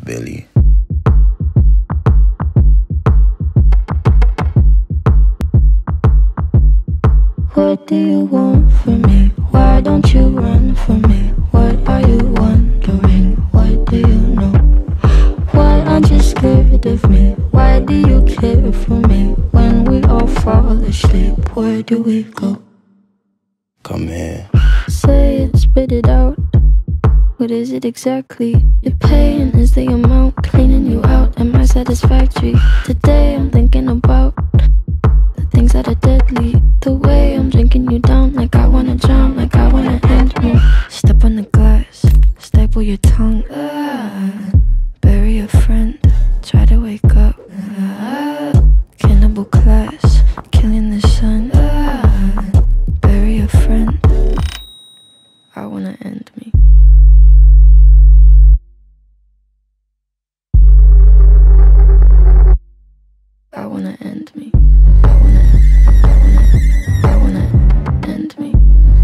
belly. What do you want from me? Why don't you run from me? What are you wondering? What do you know? Why aren't you scared of me? Why do you care for me? When we all fall asleep, where do we go? Come here. Say it, spit it out. What is it exactly? Your pain is the amount cleaning you out. Am I satisfactory? Today I'm thinking about the things that are deadly. The way I'm drinking you down, like I wanna drown, like I wanna end me. Step on the glass, staple your tongue. Bury a friend, try to wake up. Cannibal class, killing the sun. Bury a friend, I wanna end me. I wanna end me. I wanna end me.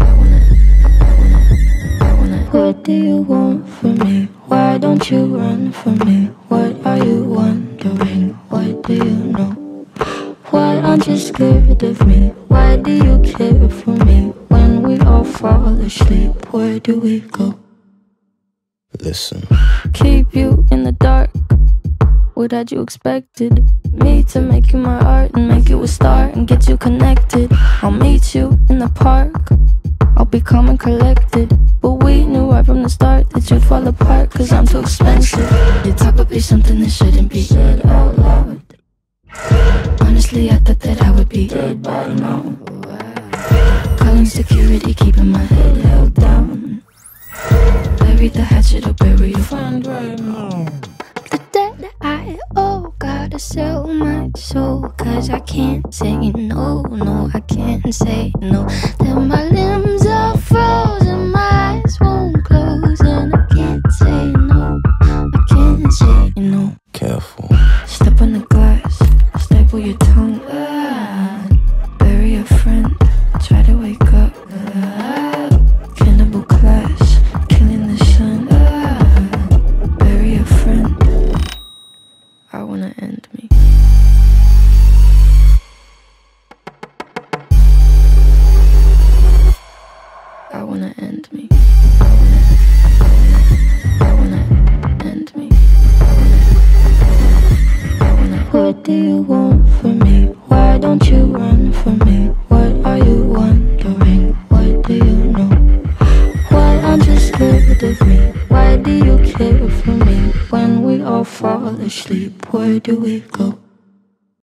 I wanna. What do you want from me? Why don't you run from me? What are you wondering? What do you know? Why aren't you scared of me? Why do you care for me? When we all fall asleep, where do we go? Listen. Keep you in the dark. What had you expected? Me to make you my art and make you a star and get you connected. I'll meet you in the park. I'll be calm and collected. But we knew right from the start that you'd fall apart, cause I'm too expensive. Your talk would be something that shouldn't be said out loud. Honestly, I thought that I would be dead by now. Calling security, keeping my head held down. Bury the hatchet or bury your friend right now. The debt I owe, gotta sell my soul, cause I can't say no, no, I can't say no. Then my limbs are frozen, my eyes won't close, and I can't say no, I can't say no. Careful. Step on the glass, staple your tongue. Bury a friend, try to wake up. Cannibal class, killing the sun. Bury a friend, I wanna end me. I wanna end me. I wanna end me. What do you want from me? Why don't you run from me? What are you wondering? What do you know? Why aren't you scared of me? Why do you care for me? When we all fall asleep, where do we go?